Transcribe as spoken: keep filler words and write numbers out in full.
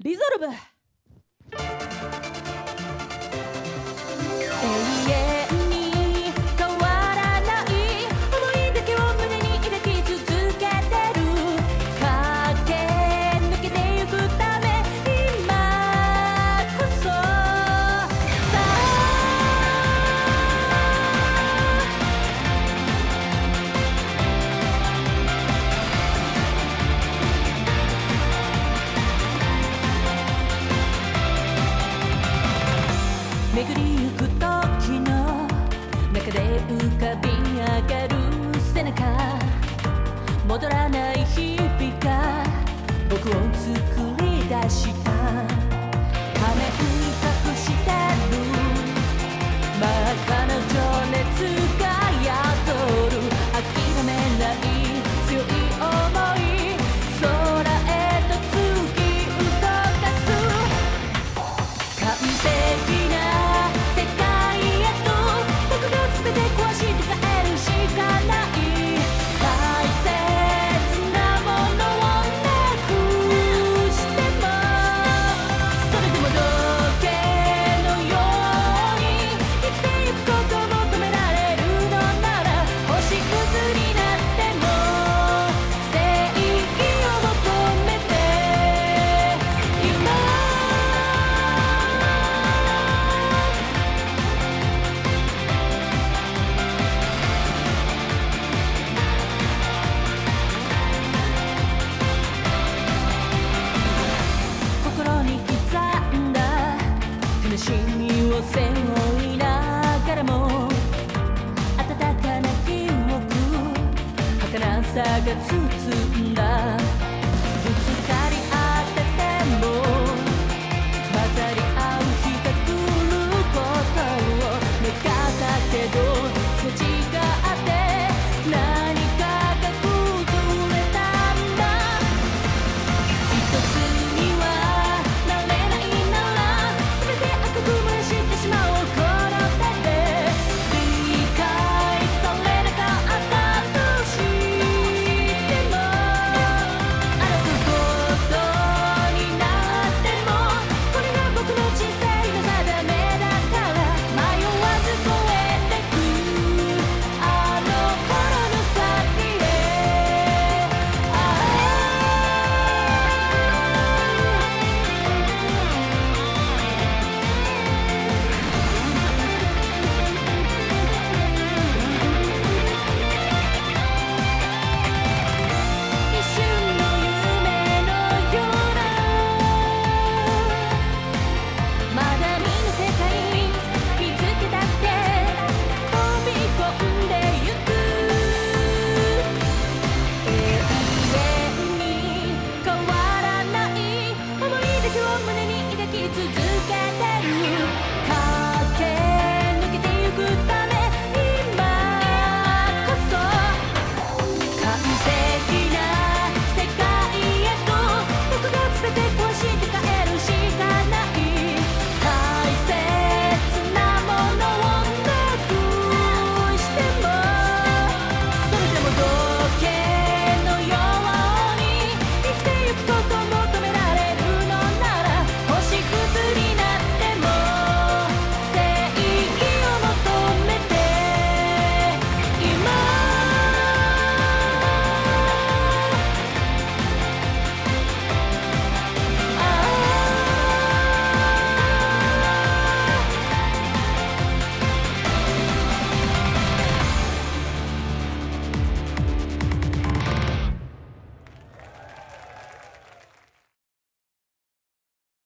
リゾルブ。永遠に変わらない想いだけを胸に抱き続けてる。駆け抜けてゆくため今こそさ巡りゆく時の中で浮かび上がる背中、戻らない日々が僕を作り出した。仮面隠してる真っ赤な情熱が宿る。諦めない強い想い、空へと突き動かす。完璧な世界へと僕が全て壊して帰るしかない。大切なものをなくしてもそれでも時計のように生きてゆくことを求められるのなら、星屑になっても正義を求めて今心に刻んだ悲しみを背負いながらも温かな記憶、儚さが包ん